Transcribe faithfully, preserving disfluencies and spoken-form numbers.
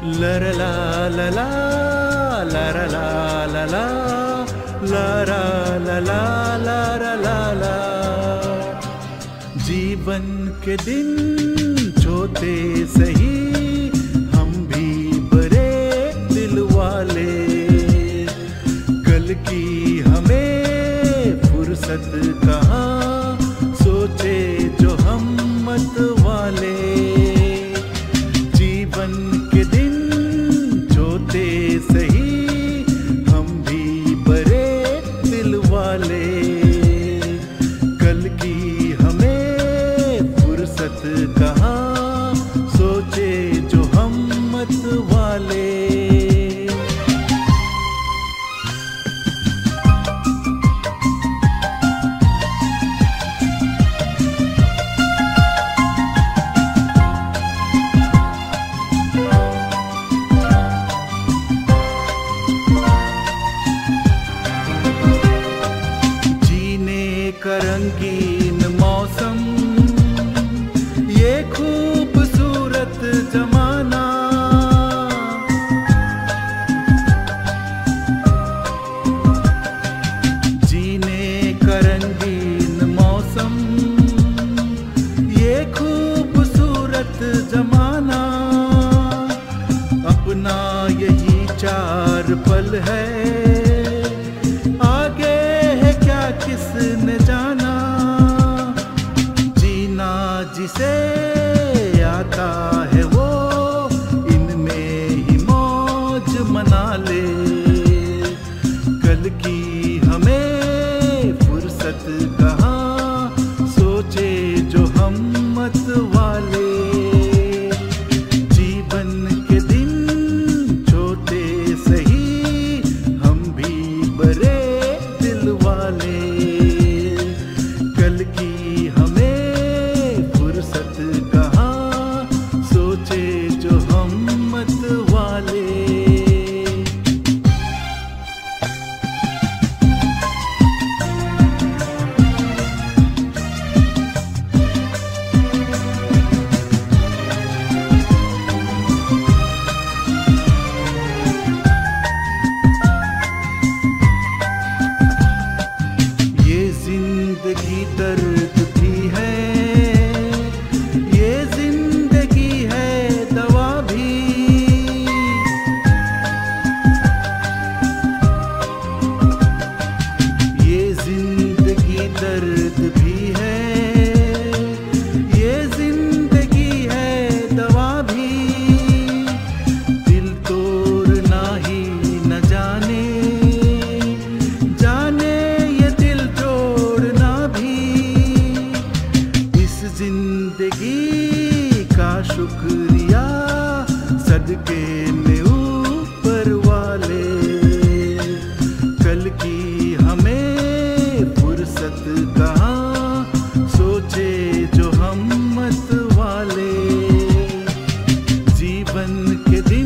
La la la la la la la la la la la la la la la la la। जीवन के दिन छोटे सही, हम भी बड़े दिल वाले, कल की हमें फुर्सत कहाँ, सोचे जो हम मत वाले। जीवन के दिन छोटे सही, हम भी बड़े दिल वाले, कल की हमें फुर्सत कहाँ, सोचे जो हम मत वाले। रंगीन मौसम, ये खूबसूरत जमाना, जीने का रंगीन मौसम, ये खूबसूरत जमाना। अपना यही चार पल है, आगे है क्या किसने जाना। जीना जिसे आता है वो इनमें ही मौज मना ले, कल की हमें फुर्सत कहाँ, सोचे जो हम मत वाले। जीवन के दिन छोटे सही, हम भी बड़े दिल वाले, कल की हमें फुर्सत कहाँ, सोचे जो हम मत वाले। जिंदगी दर्द भी है, ये जिंदगी है दवा भी। ये जिंदगी दर्द भी है, ये जिंदगी है दवा भी। दिल तोड़ना ही न जाने, जाने जिंदगी का शुक्रिया सदके में ऊपर वाले, कल की हमें फुर्सत कहाँ, सोचे जो हम मत वाले। जीवन के दिन